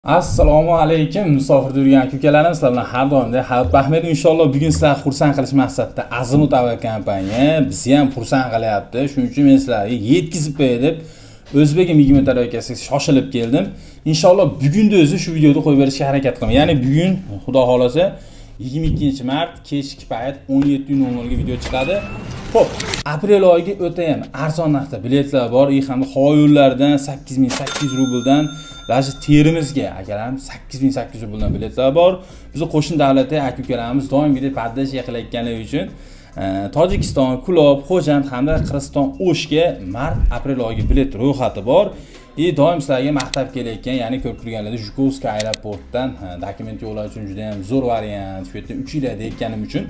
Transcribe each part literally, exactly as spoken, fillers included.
Assalomu alaykum musofirda yurgan aka-ukalarim, sizlar bilan har doimdek Hayot Bahmedov. Inshaalloh bugun sizlarni xursand qilish maqsadida Azimut aviakompaniya bizni ham xursand qilyapti. Shuning uchun men sizlarga yetkazib qo'yay deb O'zbek Migimet aviakasiga shoshilib keldim. Inshaalloh bugunda o'zi shu videoni qo'yib berishga harakat qilaman. Ya'ni bugun Xudo xolasa yigirma ikkinchi mart kechki payt o'n yetti nol nol ga video chiqadi. Xo'p, aprel oyiga o'ta ham arzon narxda biletlar bor. I hamda havo yo'llaridan sakkiz ming sakkiz yuz rubldan Raji terimizga akalarım sakkiz ming sakkiz yuz rubldan biletlar bor. Bizni qo'shni davlatda aka-ukalarimiz doimgidek poddash qilayotganligi uchun Tojikiston, Kulob, Xo'jand hamda Qirg'iziston O'shga mart aprel oyiga bilet ro'yxati bor. И doim sizlarga maqtab kelayotgan, ya'ni ko'rib turganlarda Jukovskiy aeroportdan dokument yo'llash uchun juda ham zo'r variant, shu yerda uch yilda deyotganim uchun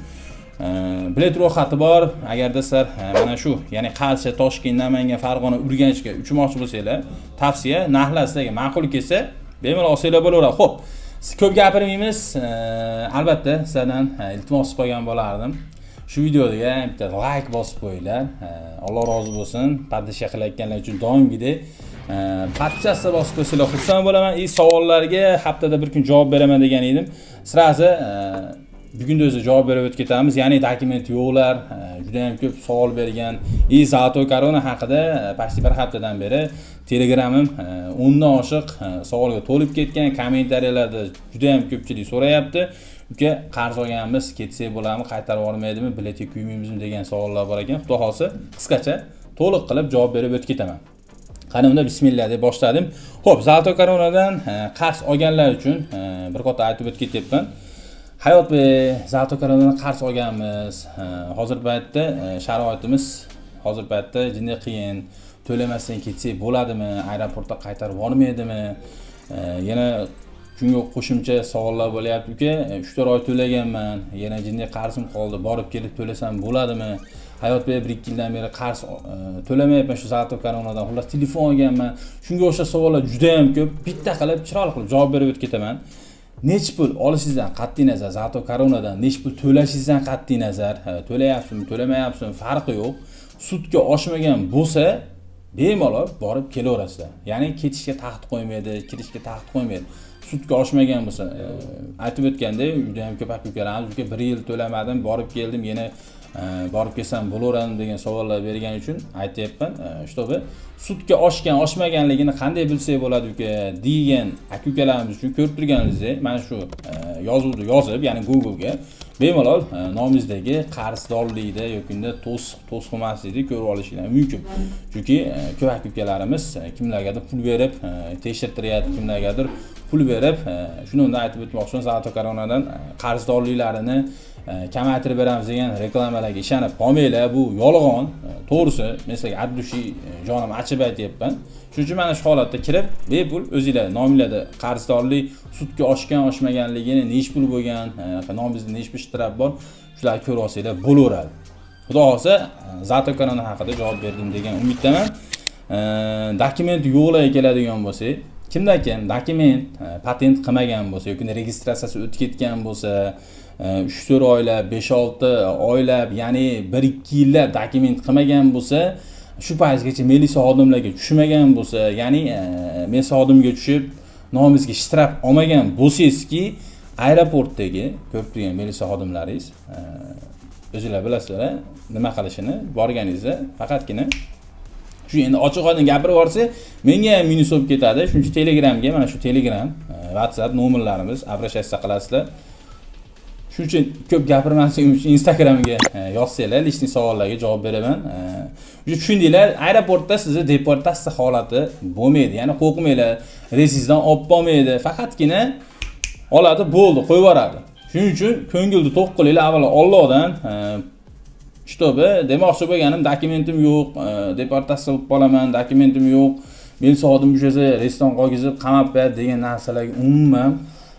bilet ro'yxati bor. Agarda sizlar mana shu, ya'ni Qarshi, Toshkent, Namangan, Farg'ona, Urganchga uchmoqchi bo'lsanglar, tavsiya, narxlar sizlarga ma'qul kelsa, bemalol olsanglar bo'laveradi. Xo'p, siz ko'p gapirmaymiz. Albatta, sizlardan iltimos qilgan bo'lardim. Shu videoga bitta like bosib qo'yinglar. Alloh rozi bo'lsin. Poddash qilayotganlar uchun doimgidek podpiska bosib qo'ysanglar xursand bo'laman. И savollarga haftada bir kun javob beraman degan edim. Sirazi bugunda o'zi javob berib o'tib ketamiz. Ya'ni dokument yo'qlar, juda ham ko'p savol bergan. И Zato Corona haqida pasti bir haftadan beri Telegramim o'ndan oshiq savolga to'lib ketgan. Kommentariyalarda juda ham ko'pchilik so'rayapti. Uka, qarz olganmiz, ketsak bo'ladimi, qaytarib olmaydimi, biletga kuymaymizmi degan savollar bor ekan. Xudo xolsa qisqacha to'liq qilib javob berib o'tib ketaman. Qani unda bismillah deb boshladim. Xo'p, Zato Coronadan qarz olganlar uchun bir qator aytib o'tib ketyapman. Hayot be Zato Coronadan qarz olganmiz. Hozir paytda sharoitimiz hozir paytda jinday qiyin. To'lamasdan ketsak bo'ladimi, aeroportda qaytarib olmaydimi? Yana shunga qo'shimcha savollar bo'lyapti. Uka, uch to'rt oy to'laganman, yana jinday qarzim qoldi, borib kelib to'lasam bo'ladimi? Hayot be bir ikki yildan beri qarz to'lamayapman shu Zato Coronadan. Xullas telefon olganman. Shunga o'xshash savollar juda ham ko'p. Bitta qilib chiroyli qilib javob berib o'tib ketaman. Nech pul olishingizdan qat'iy nazar, Zato Coronadan nech pul to'lashingizdan qat'iy nazar, to'layapsizmi, to'lamayapsizmi farqi yo'q. Sudga oshmagan bo'lsa, bemalol borib kelaverasizlar. Ya'ni ketishga taxt qo'ymaydi, kirishga taxt qo'ymaydi. Sudga oshmagan bo'lsa, aytib o'tgandek, juda ham ko'p aka-ukalarimiz, uka bir yil to'lamadim, borib keldim, yana borib kelsam bo'laveradi degan savollar bergani uchun aytayapman. Shtobi sudga oshgan, oshmaganligini qanday bilsak bo'ladi uka degan aka-ukalarimiz uchun ko'rib turganingizdek, mana shu yozuvni yozib, ya'ni Google ga bemalol nomingizdagi qarzdorlikda yoki to'siq, to'siqmaslikni ko'rib olishingiz mumkin. Chunki ko'p aka-ukalarimiz kimlargadir pul berib tekshirtiryapti, kimlargadir pul berib, shuni unda aytib o'tmoqchiman, Zato Coronadan qarzdorliklarini kamaytirib beramiz degan reklamalarga ishonib qolmanglar, bu yolg'on. To'g'risi, men sizlarga addushi jonim achib aytayapman. Shuning uchun mana shu holatda kirib, bepul o'zingizlar nomingizda qarzdorlik, sudga oshgan, oshmaganligini, nech pul bo'lgan, nomingizda nech pul shtrab bor, shularni ko'rib olsanglar bo'laveradi. Xudo xolsa Zato Corona haqida javob berdim degan umiddaman. Dokument yo'qlar keladigan bo'lsak, kimdakin dokument patent qilmagan bo'lsa yoki registratsiyasi o'tib ketgan bo'lsa, uch to'rt oylab, besh olti oylab, ya'ni bir ikki yillab dokument qilmagan bo'lsa, shu paytgacha militsiya xodimlarga tushmagan bo'lsa, ya'ni militsiya xodimiga tushib nomingizga shtrab olmagan bo'lsangizki, aeroportdagi ko'p turgan militsiya xodimlaringiz o'zingizlar bilasizlar, nima qilishini borganingizda faqatgina shu endi ochiq-oydin gapirib yuborsa, menga ham minus bo'lib ketadi. Shuning uchun Telegramga, mana shu Telegram, WhatsApp nomerlarimiz, обращаться qilasizlar. Shuning uchun ko'p gapirmasligim uchun Instagramga yozsanglar, lishni savollarga javob beraman. Tushundinglar, aeroportda sizni deportatsiya holati bo'lmaydi. Ya'ni qo'rqmanglar, reysingizdan olib bo'lmaydi. Faqatgina oladi, bo'ldi, qo'yib yuboradi. Shuning uchun ko'ngilni to'q qilinglar, avvalo Allohdan. Shtobi, demoqchi bo'lganim, dokumentim yo'q, deportatsiya bo'lib qolaman, dokumentim yo'q, men sodim bo'shasa, restoran qolgizib, qamab qo'yadi degan narsalarga umuman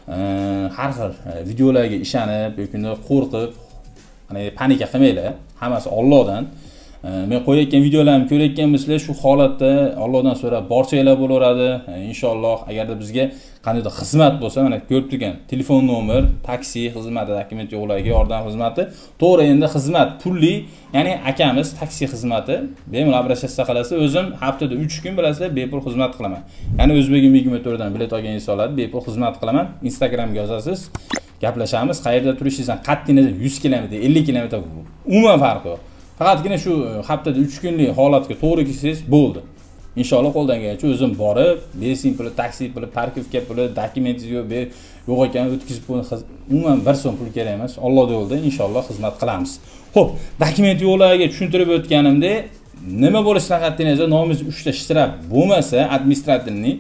har xil videolarga ishonib yoki qo'rqib, ana panika qilmanglar. Hammasi Allohdan. men qo'yayotgan videolarimni ko'rayotgan bo'lsanglar, shu holatda Allohdan so'rab borsanglar bo'laveradi. Inshaalloh agarda bizga qandaydir xizmat bo'lsa, mana ko'rib turgan telefon nomer, taksi xizmati, dokument yo'qlarga yordam xizmati, to'g'ri endi xizmat pulli, ya'ni akamiz taksi xizmati, bemalol обращаться qilasiz. O'zim haftada uch kun bilasizlar bepul xizmat qilaman. Ya'ni O'zbekiston yigirma to'rt dan bilet olgan insonlarga bepul xizmat qilaman. Instagramga yozasiz, gaplashamiz. Qayerda turishingizdan qat'iy nazar yuz kilometr, ellik kilometr umuman farqi yo'q. Faqatgina shu haftada uch kunlik holatga to'g'ri kelsangiz bo'ldi. Inshaalloh qo'ldan kelgancha o'zim borib, benzin puli, taksi puli, parkovka puli, dokumentingiz yo'q, yo'q ekan o'tkazib qo'ying. Umuman bir so'm pul kerak emas. Alloh yo'lida inshaalloh xizmat qilamiz. Xo'p, dokument yo'qlarga tushuntirib o'tganimda, nima bo'lishidan qat'iy nazar nomimiz uchta shtrab bo'lmasa, administrativniy,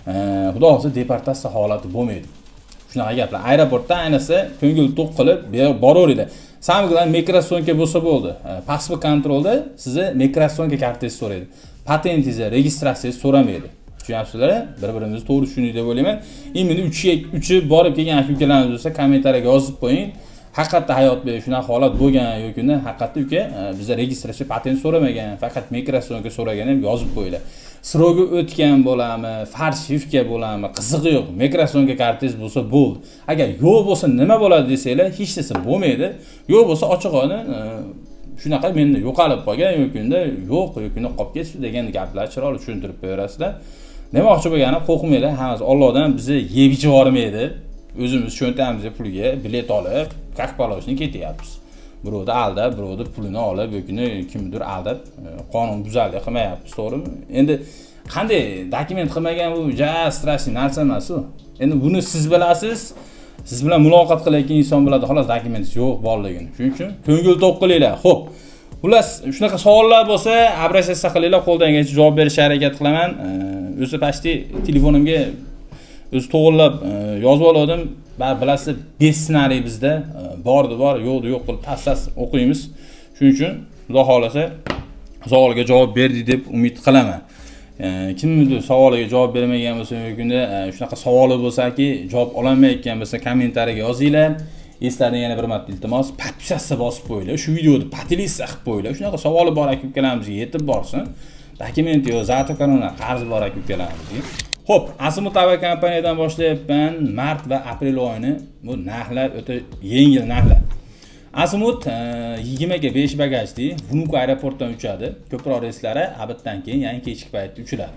xudo xohlasa deportatsiya holati bo'lmaydi. Shunaqa gaplar. Aeroportda ayniqsa ko'ngil to'q qilib boraveringlar. Samg'lan migratsiyonga bo'lsa bo'ldi. Pasport kontrolda sizni migratsiyonga kartangizni so'raydi. Patentingizni, registratsiyangizni so'ramaydi. Tushunyapsizlar? Bir-birimizni to'g'ri tushundik deb o'ylayman. Endi uchiga uchi borib kelgan ukalarimiz bo'lsa, kommentariyaga yozib qo'ying. Haqiqatda hayotda shunaqa holat bo'lgan yoki unda haqiqatda uka bizda registratsiya patent so'ramagan, faqat migratsiyonga so'ragan ham yozib qo'yinglar. Sirovga o'tgan bo'lami, farshifka bo'lami, qizig'i yo'q. Migratsiyonga kartangiz bo'lsa bo'ldi. Agar yo'q bo'lsa nima bo'ladi desanglar, hech narsa bo'lmaydi. Yo'q bo'lsa ochiqona shunaqa menda yo'qolib qolgan yoki unda yo'q yoki unda qolib ketdi degan gaplar chiroyli tushuntirib qo'yarasizlar. Demoqchi bo'lganim, qo'rqmanglar, hammasi Allohdan bizni yeb ichib yubormaydi. O'zimiz cho'ntamizga pulga bilet olib, как положено ketyapmiz. Birovni aldab, birovni pulini olib, yoki kimdir aldab, qonun buzarlik qilmayapmiz, to'g'rimi? Endi qanday dokument qilmagan bu ja strashniy narsa emas u. Endi buni siz bilasiz. Siz bilan muloqot qilayotgan inson biladi, xolos dokumentingiz yo'q borligini. Shuning uchun ko'ngil to'q qilinglar. Xo'p. Xullas, shunaqa savollar bo'lsa, обращаться qilinglar, qo'ldan kelgancha javob berishga harakat qilaman. O'zi pashti telefonimga o'z to'g'rilab yozib oldim. Bilasizlar, besh ssenariy bizda bordi, bor, yo'qdi, yo'q qilib tas-tas o'qiymiz. Shuning uchun Xudo xolasa savolga javob berdi deb umid qilaman. Kimdir savoliga javob bermagan bo'lsa, yo'kunda shunaqa savoli bo'lsa-ki, javob ololmayotgan bo'lsa, kommentariyaga yozinglar. Eslarni yana bir marta iltimos, podpisatsiya bosib qo'yinglar. Shu videoni podpisa qilib qo'yinglar. Shunaqa savoli bor aka-ukalarimizga yetib borsin. Dokument yo'q, zato kanalda qarz bor aka-ukalarimizga. Xo'p, Azimut aviakompaniyadan boshlayapman. Mart va aprel oyini bu narxlar o'ta yengil narxlar. Azimut yigirma ga besh bagajli Vnukovo aeroportdan uchadi. Ko'proq reyslari abitdan keyin, ya'ni kechki paytda uchiladi.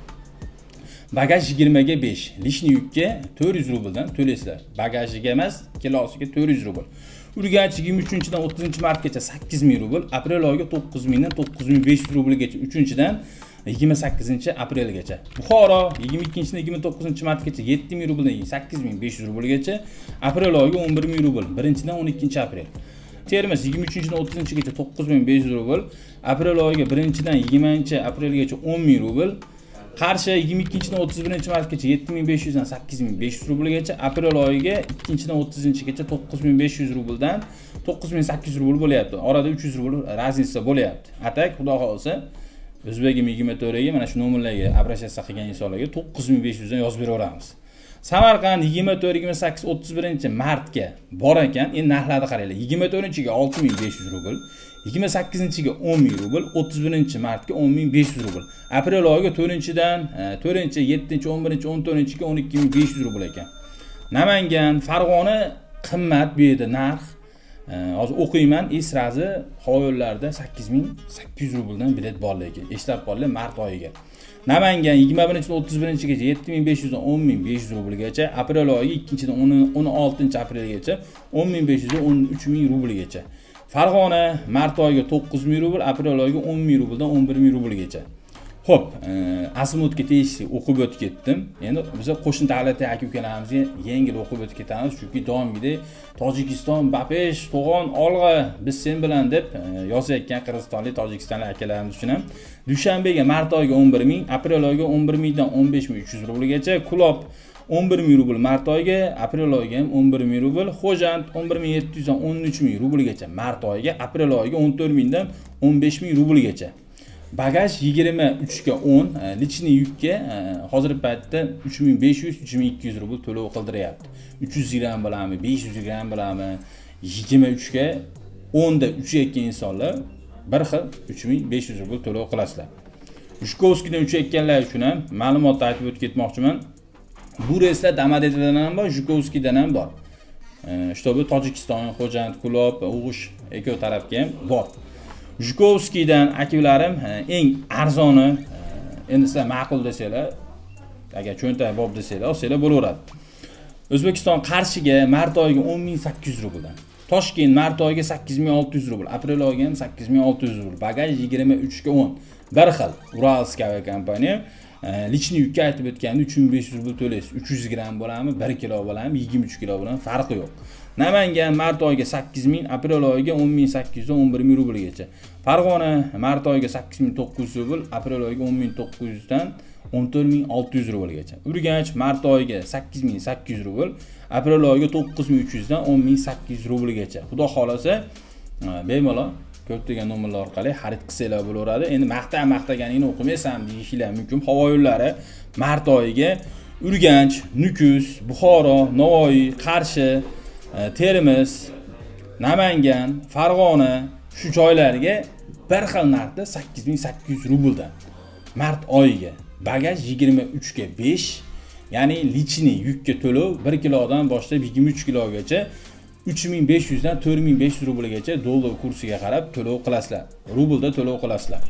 Bagaj yigirma ga besh, lishniy yukka to'rt yuz rubldan to'laysizlar. Bagajiga emas, kilosiga to'rt yuz rubl. Urganch yigirma uchinchidan o'ttizinchi martgacha sakkiz ming rubl, aprel oyiga to'qqiz ming dan to'qqiz ming besh yuz rublgacha, uchinchidan yigirma sakkizinchi aprelgacha. Buxoro yigirma ikkinchidan yigirma to'qqizinchi martgacha yetti ming rubldan sakkiz ming besh yuz rublgacha, aprel oyiga o'n bir ming rubl, birinchidan o'n ikkinchi aprel. Termiz yigirma uchinchidan o'ttizinchigacha to'qqiz ming besh yuz rubl, aprel oyiga birinchidan yigirmanchi aprelgacha o'n ming rubl. Qarshi yigirma ikkinchidan o'ttiz birinchi martgacha yetti ming besh yuz dan sakkiz ming besh yuz rublgacha, aprel oyiga ikkinchidan o'ttizinchigacha to'qqiz ming besh yuz rubldan to'qqiz ming sakkiz yuz rubl bo'lyapti. Orada uch yuz rubl raznica bo'lyapti. Atak xudo xolsa O'zbekiston yigirma to'rt ga mana shu nomerlarga обращаться qilgan insonlarga to'qqiz ming besh yuz dan yozib beraveramiz. Samarqand yigirma to'rt, yigirma sakkiz, o'ttiz birinchi martga bor ekan. Endi narxlarni qaranglar. yigirma to'rtinchiga olti ming besh yuz rubl, yigirma sakkizinchiga o'n ming rubl, o'ttiz birinchi martga o'n ming besh yuz rubl. Aprel oyiga to'rtinchidan to'rtinchi, yettinchi, o'n birinchi, o'n to'rtinchiga o'n ikki ming besh yuz rubl ekan. Namangan, Farg'ona qimmat bu yerda narx. Hozir o'qiyman, esrazi havo yo'llarida sakkiz ming sakkiz yuz rubldan bilet bor lekin. Eslab qolinglar mart oyiga. Namangan yigirma birinchidan o'ttiz birinchigacha yetti ming besh yuz dan o'n ming besh yuz rublgacha, aprel oyi ikkinchidan o'n oltinchi aprelgacha o'n ming besh yuz dan o'n uch ming rublgacha. Farg'ona mart oyiga to'qqiz ming rubl, aprel oyiga o'n ming rubldan o'n bir ming rublgacha. Xo'p, Azimutga tegishli o'qib o'tib ketdim. Endi biz qo'shni davlat aka-ukalarimizga yengil o'qib o'tib ketamiz, chunki doimgidek Tojikiston, Bapesh, To'g'on, olg'a biz sen bilan deb yozayotgan qirg'izistonlik, tojikistonlik akalarimiz uchun ham Dushanbega mart oyiga o'n bir ming, aprel oyiga o'n bir ming dan o'n besh ming uch yuz rublgacha, Kulop o'n bir ming rubl mart oyiga, aprel oyiga ham o'n bir ming rubl, Xo'jand o'n bir ming yetti yuz dan o'n uch ming rublgacha mart oyiga, aprel oyiga o'n to'rt ming dan o'n besh ming rublgacha. Bagaj yigirma uch ga o'n, lichniy yukka hozir paytda uch ming besh yuz, uch ming ikki yuz rubl to'lov qildiryapti. uch yuz gramm bilanmi, besh yuz gramm bilanmi, yigirma uch ga o'n da uchayotgan insonlar bir xil uch ming besh yuz rubl to'lov qilasizlar. Zhukovskidan uchayotganlar uchun ham ma'lumotni aytib o'tib ketmoqchiman. Bu reyslar Domodedovdan ham bor, Zhukovskidan ham bor. Shtobi Tojikiston, Xo'jand, Kulob, O'g'ish eko tarafga ham bor. Zhukovskidan akularim eng arzoni, endi sizlar ma'qul desanglar, agar cho'ntak bob desanglar, olsanglar bo'laveradi. O'zbekiston Qarshiga mart oyiga o'n ming sakkiz yuz rubldan. Toshkent mart oyiga sakkiz ming olti yuz rubl, aprel oyiga ham sakkiz ming olti yuz rubl. Bagaj yigirma uch ga o'n. Bir xil Uralsk aviakompaniya. Lichni yukka aytib o'tganda uch ming besh yuz rubl to'laysiz. uch yuz gramm bo'ladimi, bir kilo bo'ladimi, yigirma uch kilo bilan farqi yo'q. Namangan mart oyiga sakkiz ming, aprel oyiga o'n ming sakkiz yuz dan o'n bir ming rublgacha. Farg'ona mart oyiga sakkiz ming to'qqiz yuz rubl, aprel oyiga o'n ming to'qqiz yuz dan o'n to'rt ming olti yuz rublgacha. Urganch mart oyiga sakkiz ming sakkiz yuz rubl, aprel oyiga to'qqiz ming uch yuz dan o'n ming sakkiz yuz rublgacha. Xudo xolasa bemalol ko'rsatilgan nomerlar orqali xarid qilsanglar bo'laveradi. Endi maqta maqtaganingni o'qimaysan deyishinglar mumkin. Havo yo'llari mart oyiga Urganch, Nukus, Buxoro, Navoiy, Qarshi, Termiz, Namangan, Farg'ona shu joylarga bir xil narxda sakkiz ming sakkiz yuz rubldan mart oyiga. Bagaj yigirma uch ga besh, ya'ni lichni yukka to'lov bir kilodan boshlab yigirma uch kilogacha uch ming besh yuz dan to'rt ming besh yuz rublgacha dollar kursiga qarab to'lov qilasizlar. Rublda to'lov qilasizlar.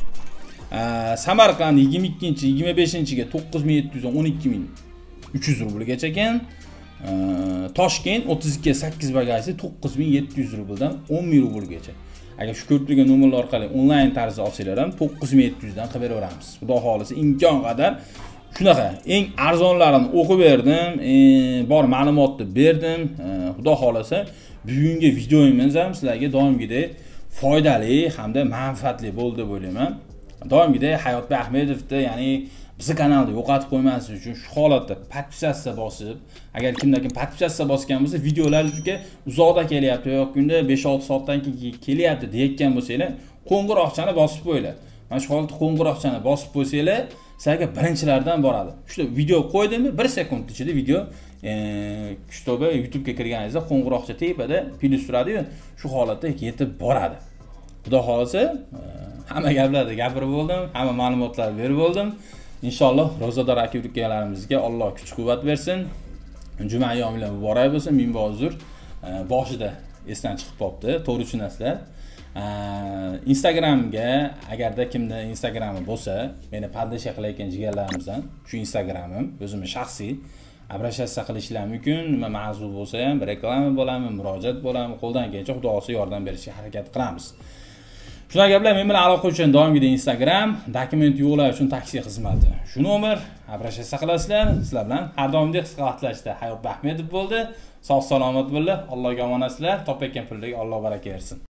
Samarqand yigirma ikkinchi yigirma beshinchiga to'qqiz ming yetti yuz dan o'n ikki ming uch yuz rublgacha ekan. Toshkent o'ttiz ikki ga sakkiz bagajli to'qqiz ming yetti yuz rubldan o'n ming rublgacha. Agar shu ko'rsatilgan nomerlar orqali onlayn tarzda olsanglar ham to'qqiz ming yetti yuz dan qilib beraveramiz. Xudo xolisa imkon qadar shunaqa eng arzonlarini o'qib berdim, bor ma'lumotni berdim. Xudo xolasa bugungi videomiz ham sizlarga doimgidek foydali hamda manfaatli bo'ldi deb o'ylayman. Doimgidek Hayotbek Ahmedovni, ya'ni bizi kanalda yo'qotib qo'ymaslik uchun shu holatda podpisatsiya bosib, agar kimlarga podpisatsiya bosgan bo'lsa, videolaringizga uzoqda kelyapti yoki kunda besh olti soatdan keyin kelyapti deyotgan bo'lsanglar, qo'ng'iroqchani bosib qo'yinglar. Mana shu holatda qo'ng'iroqchani bosib qo'ysanglar, sizlarga birinchilardan boradi. Shu video qo'ydimmi, bir sekund ichida video Kuchtoba YouTube ga kirganingizda qo'ng'iroqcha tepada plus turadi-yu, shu holatda yetib boradi. Xudo xolasa hamma gaplarni gapirib bo'ldim, hamma ma'lumotlarni berib bo'ldim. Inshaalloh ro'zador aka-ukalarimizga Alloh kuch-quvvat bersin. Juma ayyominglar muborak bo'lsin. Ming uzr. Boshida esdan chiqib qolibdi, to'g'ri tushunasizlar. Instagramga agarda kimda Instagrami bo'lsa, meni podlasha qilayotgan jigarlarimizdan, shu Instagramim o'zimning shaxsiy abrashasiya qilishlar mumkin. Nima mavzu bo'lsa ham, reklama bo'ladimi, murojaat bo'ladimi, qo'ldan kelgancha Xudo xolasa yordam berishga harakat qilamiz. Shuna gaplar men bilan aloqa uchun doimgidek Instagram, dokument yo'qlar uchun taksi xizmati. Shu nomer abrashasiya qilasizlar. Sizlar bilan har doimdek suhbatlashishda Hayotbek Ahmedov bo'ldi. Sog' salomat bo'linglar. Allohga omonatlar. Topayotgan pullarga Alloh baraka bersin.